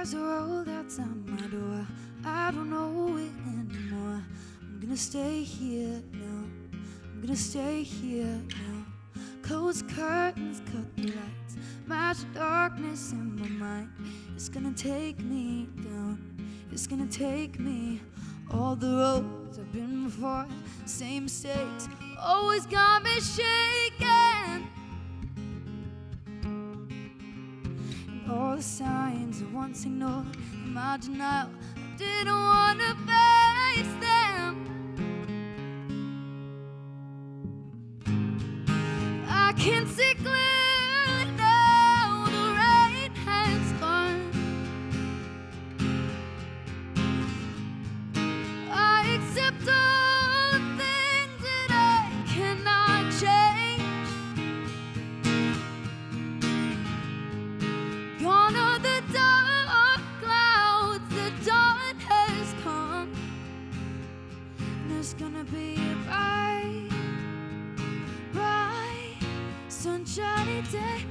There's a road outside my door. I don't know it anymore. I'm gonna stay here now. I'm gonna stay here now. Close the curtains, cut the lights. Match the darkness in my mind. It's gonna take me down. It's gonna take me all the roads I've been before. Same mistakes always got me shaking. And all the signs I once ignored in my denial, I didn't wanna face them. I can see clearly now the rain has gone. I accept all the things that I cannot change. Gone are the dark clouds, the dawn has come. And there's gonna be a bright, bright, sunshiny day.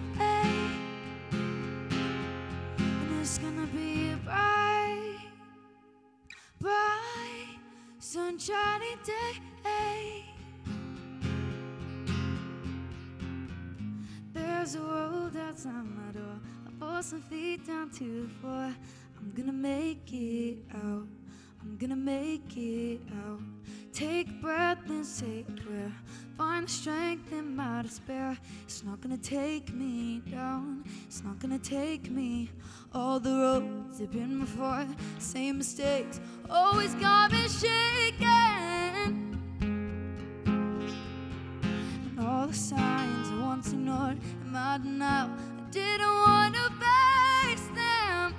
And there's gonna be a bright, bright, sunshiny day. There's a road outside my door. I force my feet down to the floor. I'm gonna make it out. I'm gonna make it out. Take a breath and say a prayer. Find the strength in my despair. It's not gonna take me down. It's not gonna take me all the roads I've been before. Same mistakes always got me shaking. And all the signs I once ignored in my denial, I didn't want to face them.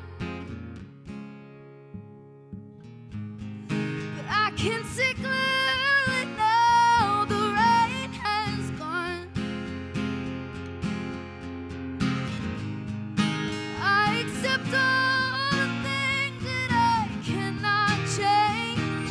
But I can see clearly now the rain has gone. I accept all the things that I cannot change.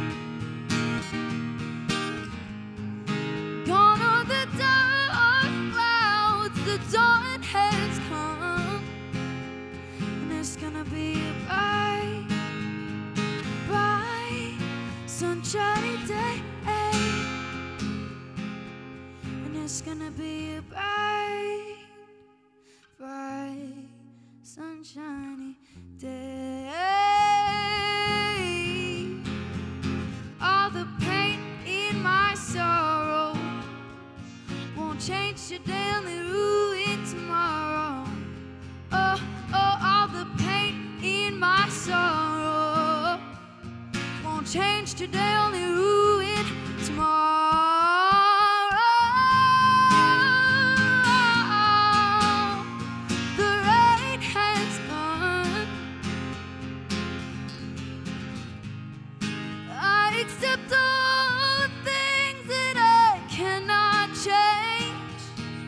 Gone are the dark clouds, the dawn has come. And there's gonna be a bright, bright, sunshiny day. And there's gonna be a bright, bright, sunshiny day. All the pain in my sorrow won't change today, only ruin tomorrow. Oh, oh, all the pain in my sorrow won't change today, only ruin tomorrow. The rain has gone. I accept all the things that I cannot change.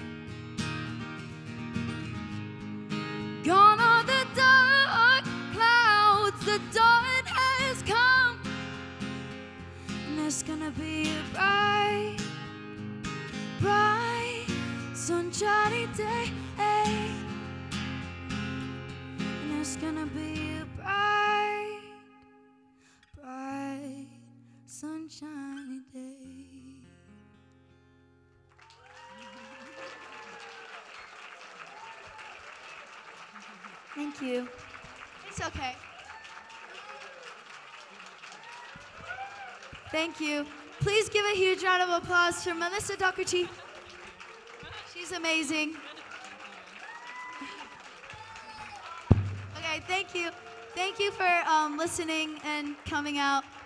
Gone are the dark clouds, the dawn has come. And there's gonna be a bright, bright, sunshiny day. And there's gonna be a bright, bright, sunshiny day. Thank you. It's okay. Thank you. Please give a huge round of applause for Melissa Doherty. She's amazing. Okay, thank you. Thank you for listening and coming out.